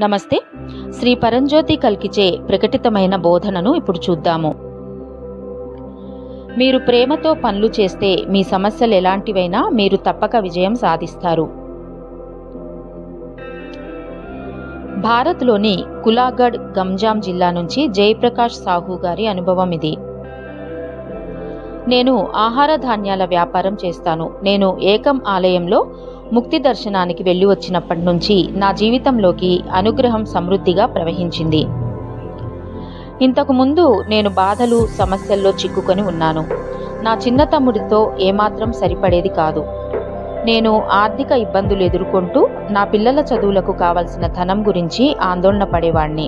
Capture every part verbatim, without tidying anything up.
నమస్తే. శ్రీ పరంజ్యోతి కల్కిచే ప్రకటితమైన బోధనను ఇప్పుడు చూద్దాము. మీరు ప్రేమతో పనులు చేస్తే మీ సమస్యలు ఎలాంటివైనా మీరు తప్పక విజయం సాధిస్తారు. భారత్లోని కులాగఢ్ గంజాం జిల్లా నుంచి జయప్రకాష్ సాహు గారి అనుభవం ఇది. నేను ఆహార ధాన్యాల వ్యాపారం చేస్తాను. నేను ఏకం ఆలయంలో ముక్తి దర్శనానికి వెళ్ళి వచ్చినప్పటి నుంచి నా జీవితంలోకి అనుగ్రహం సమృద్ధిగా ప్రవహించింది. ఇంతకు ముందు నేను బాధలు సమస్యల్లో చిక్కుకొని ఉన్నాను. నా చిన్న తమ్ముడితో ఏమాత్రం సరిపడేది కాదు. నేను ఆర్థిక ఇబ్బందులు ఎదుర్కొంటూ నా పిల్లల చదువులకు కావలసిన ధనం గురించి ఆందోళన పడేవాణ్ణి.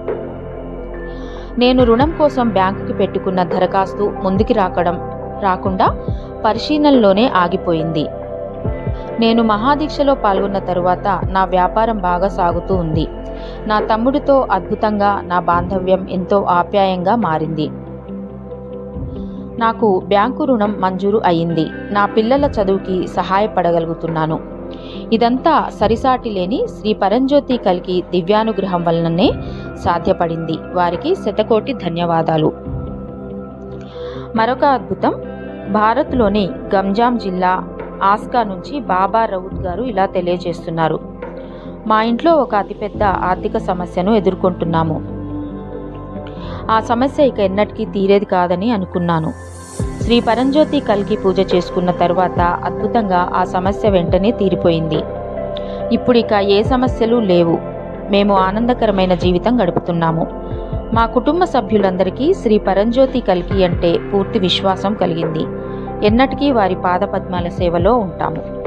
నేను రుణం కోసం బ్యాంకుకి పెట్టుకున్న దరఖాస్తు ముందుకి రాకడం రాకుండా పరిశీలనలోనే ఆగిపోయింది. నేను మహాదీక్షలో పాల్గొన్న తరువాత నా వ్యాపారం బాగా సాగుతూ ఉంది. నా తమ్ముడితో అద్భుతంగా నా బాంధవ్యం ఎంతో ఆప్యాయంగా మారింది. నాకు బ్యాంకు రుణం మంజూరు అయింది. నా పిల్లల చదువుకి సహాయపడగలుగుతున్నాను. ఇదంతా సరిసాటి లేని శ్రీ పరంజ్యోతి కల్కి దివ్యానుగ్రహం వలననే సాధ్యపడింది. వారికి శతకోటి ధన్యవాదాలు. మరొక అద్భుతం, భారత్లోని గంజాం జిల్లా ఆస్కా నుంచి బాబా రౌత్ గారు ఇలా తెలియజేస్తున్నారు. మా ఇంట్లో ఒక అతిపెద్ద ఆర్థిక సమస్యను ఎదుర్కొంటున్నాము. ఆ సమస్య ఇక ఎన్నటికీ తీరేది కాదని అనుకున్నాను. శ్రీ పరంజ్యోతి కల్కి పూజ చేసుకున్న తరువాత అద్భుతంగా ఆ సమస్య వెంటనే తీరిపోయింది. ఇప్పుడు ఇక ఏ సమస్యలు లేవు. మేము ఆనందకరమైన జీవితం గడుపుతున్నాము. మా కుటుంబ సభ్యులందరికీ శ్రీ పరంజ్యోతి కల్కి అంటే పూర్తి విశ్వాసం కలిగింది. ఎన్నటికీ వారి పాదపద్మాల సేవలో ఉంటాము.